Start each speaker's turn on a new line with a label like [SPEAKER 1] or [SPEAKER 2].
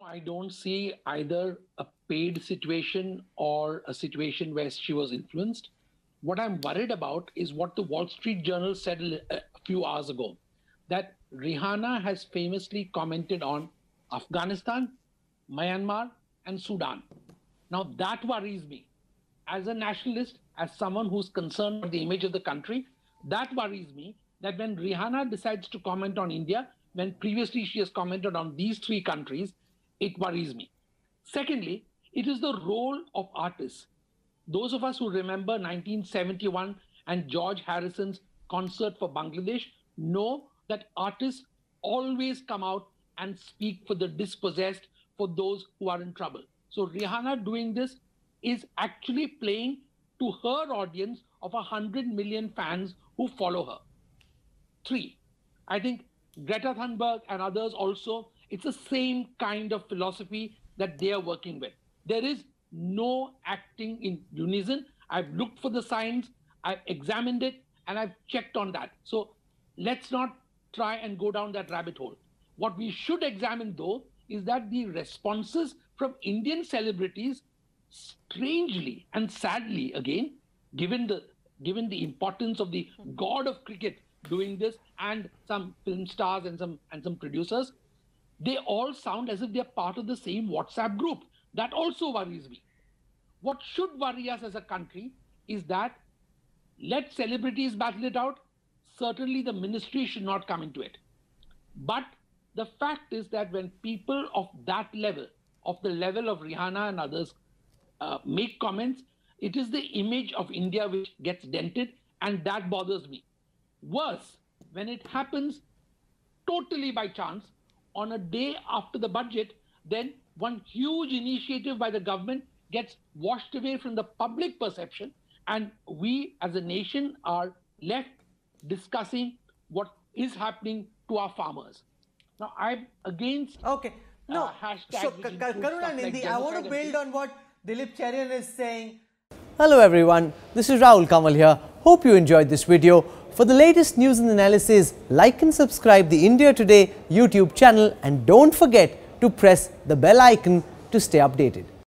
[SPEAKER 1] I don't see either a paid situation or a situation where she was influenced. What I'm worried about is what the Wall Street Journal said a few hours ago, that Rihanna has famously commented on Afghanistan, Myanmar, and Sudan. Now that worries me. As a nationalist, as someone who's concerned about the image of the country, that worries me that when Rihanna decides to comment on India, when previously she has commented on these three countries, it worries me. Secondly, it is the role of artists. Those of us who remember 1971 and George Harrison's concert for Bangladesh know that artists always come out and speak for the dispossessed, for those who are in trouble. So Rihanna doing this is actually playing to her audience of 100 million fans who follow her. Three, I think Greta Thunberg and others also, it's the same kind of philosophy that they are working with. There is no acting in unison. I've looked for the signs, I've examined it, and I've checked on that. So let's not try and go down that rabbit hole. What we should examine, though, is that the responses from Indian celebrities, strangely and sadly, again, given the importance of the god of cricket doing this, and some film stars and some producers, they all sound as if they're part of the same WhatsApp group. That also worries me. What should worry us as a country is that let celebrities battle it out. Certainly the ministry should not come into it. But the fact is that when people of that level, of the level of Rihanna and others, make comments, it is the image of India which gets dented, and that bothers me. Worse, when it happens totally by chance, on a day after the budget, then one huge initiative by the government gets washed away from the public perception, and we as a nation are left discussing what is happening to our farmers. Now, I'm against hashtags.
[SPEAKER 2] So, Karuna Nindi, I want to build on what Dilip Cherian is saying.
[SPEAKER 3] Hello everyone, this is Rahul Kamal here. Hope you enjoyed this video. For the latest news and analysis, like and subscribe the India Today YouTube channel, and don't forget to press the bell icon to stay updated.